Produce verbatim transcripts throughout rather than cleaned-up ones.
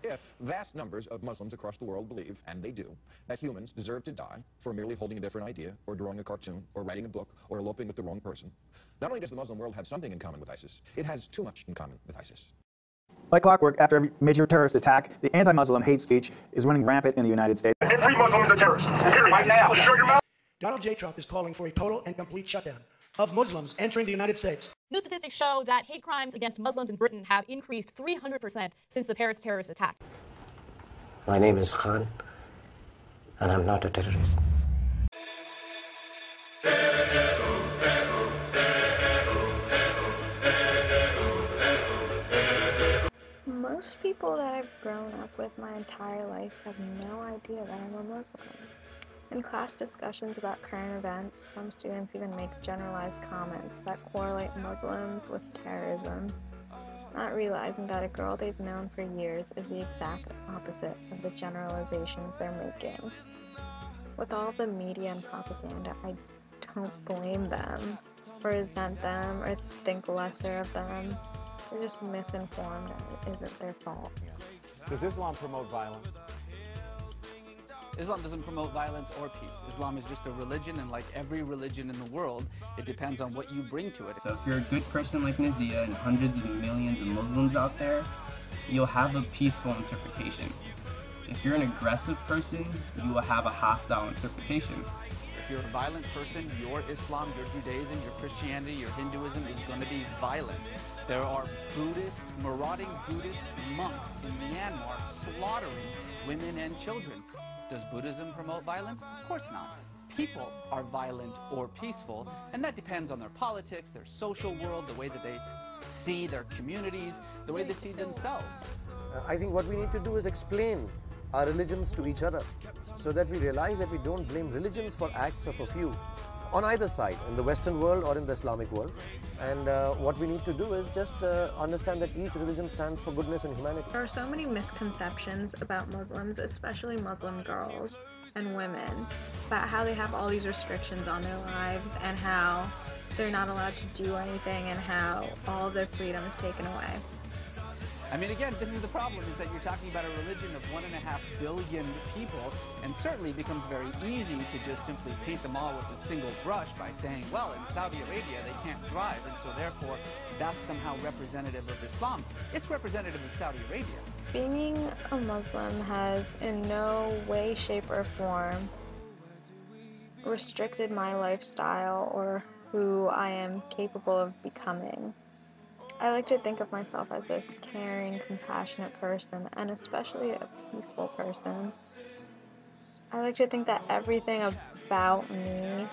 If vast numbers of Muslims across the world believe, and they do, that humans deserve to die for merely holding a different idea, or drawing a cartoon, or writing a book, or eloping with the wrong person, not only does the Muslim world have something in common with ISIS, it has too much in common with ISIS. Like clockwork, after every major terrorist attack, the anti-Muslim hate speech is running rampant in the United States. Every Muslim is a terrorist. Period. Right now. Shut your mouth. Donald J. Trump is calling for a total and complete shutdown of Muslims entering the United States. New statistics show that hate crimes against Muslims in Britain have increased three hundred percent since the Paris terrorist attack. My name is Khan, and I'm not a terrorist. Most people that I've grown up with my entire life have no idea that I'm a Muslim. In class discussions about current events, some students even make generalized comments that correlate Muslims with terrorism, not realizing that a girl they've known for years is the exact opposite of the generalizations they're making. With all the media and propaganda, I don't blame them, or resent them, or think lesser of them. They're just misinformed, and it isn't their fault. Does Islam promote violence? Islam doesn't promote violence or peace. Islam is just a religion, and like every religion in the world, it depends on what you bring to it. So if you're a good person like Nazia and hundreds of millions of Muslims out there, you'll have a peaceful interpretation. If you're an aggressive person, you will have a hostile interpretation. If you're a violent person, your Islam, your Judaism, your Christianity, your Hinduism is going to be violent. There are Buddhist, marauding Buddhist monks in Myanmar slaughtering women and children. Does Buddhism promote violence? Of course not. People are violent or peaceful, and that depends on their politics, their social world, the way that they see their communities, the way they see themselves. Uh, I think what we need to do is explain our religions to each other so that we realize that we don't blame religions for acts of a few on either side, in the Western world or in the Islamic world. And uh, what we need to do is just uh, understand that each religion stands for goodness and humanity. There are so many misconceptions about Muslims, especially Muslim girls and women, about how they have all these restrictions on their lives and how they're not allowed to do anything and how all of their freedom is taken away. I mean, again, this is the problem, is that you're talking about a religion of one and a half billion people, and certainly it becomes very easy to just simply paint them all with a single brush by saying, well, in Saudi Arabia they can't drive, and so therefore that's somehow representative of Islam. It's representative of Saudi Arabia. Being a Muslim has in no way, shape, or form restricted my lifestyle or who I am capable of becoming. I like to think of myself as this caring, compassionate person, and especially a peaceful person. I like to think that everything about me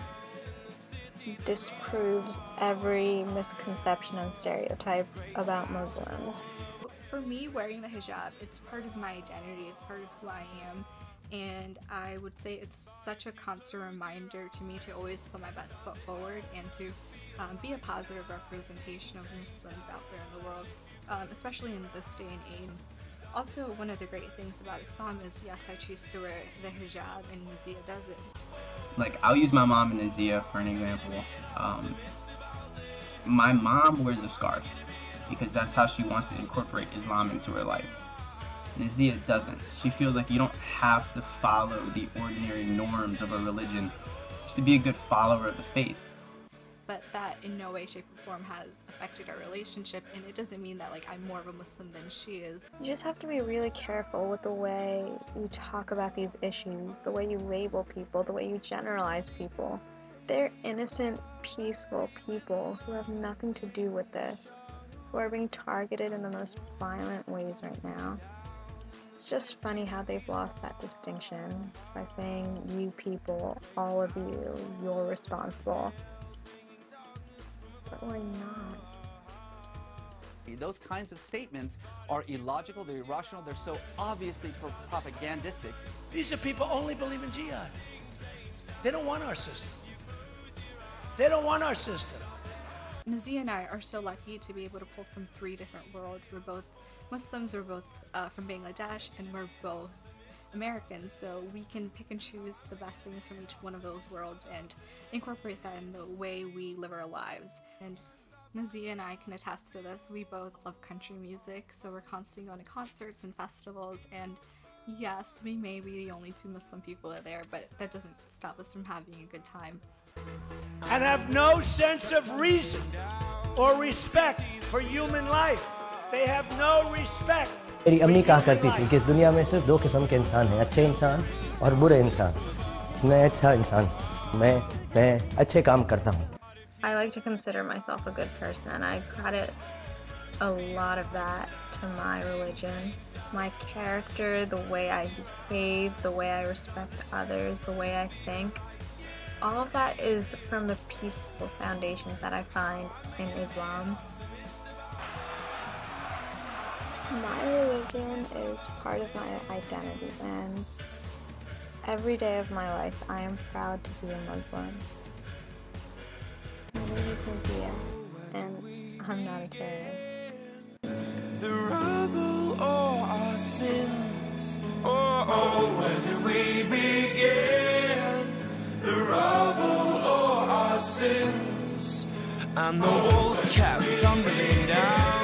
disproves every misconception and stereotype about Muslims. For me, wearing the hijab, it's part of my identity, it's part of who I am, and I would say it's such a constant reminder to me to always put my best foot forward and to Um, be a positive representation of Muslims out there in the world, um, especially in this day and age. Also, one of the great things about Islam is, yes, I choose to wear the hijab and Nazia does it. Like, I'll use my mom and Nazia for an example. Um, my mom wears a scarf because that's how she wants to incorporate Islam into her life. Nazia doesn't. She feels like you don't have to follow the ordinary norms of a religion just to be a good follower of the faith. But that in no way, shape, or form has affected our relationship, and it doesn't mean that like I'm more of a Muslim than she is. You just have to be really careful with the way you talk about these issues, the way you label people, the way you generalize people. They're innocent, peaceful people who have nothing to do with this, who are being targeted in the most violent ways right now. It's just funny how they've lost that distinction by saying, you people, all of you, you're responsible. But we're not. Those kinds of statements are illogical, they're irrational, they're so obviously pro propagandistic. These are people who only believe in jihad. They don't want our system. They don't want our system. Nazia and I are so lucky to be able to pull from three different worlds. We're both Muslims, we're both uh, from Bangladesh, and we're both Americans, so we can pick and choose the best things from each one of those worlds and incorporate that in the way we live our lives. And Nazia and I can attest to this. We both love country music, so we're constantly going to concerts and festivals, and yes, we may be the only two Muslim people there, but that doesn't stop us from having a good time. And have no sense of reason or respect for human life. They have no respect. मेरी अम्मी कहा करती थी कि इस दुनिया में सिर्फ दो किस्म के इंसान हैं, अच्छे इंसान और बुरे इंसान। मैं अच्छा इंसान, मैं मैं अच्छे काम करता हूँ। I like to consider myself a good person, and I credit a lot of that to my religion. My character, the way I behave, the way I respect others, the way I think. All of that is from the peaceful foundations that I find in Islam. My religion is part of my identity, and every day of my life I am proud to be a Muslim. My name is Nazia, and I'm not a terrorist. The rubble or our sins, oh, oh, where do we begin? The rubble or our sins, and the walls kept tumbling down.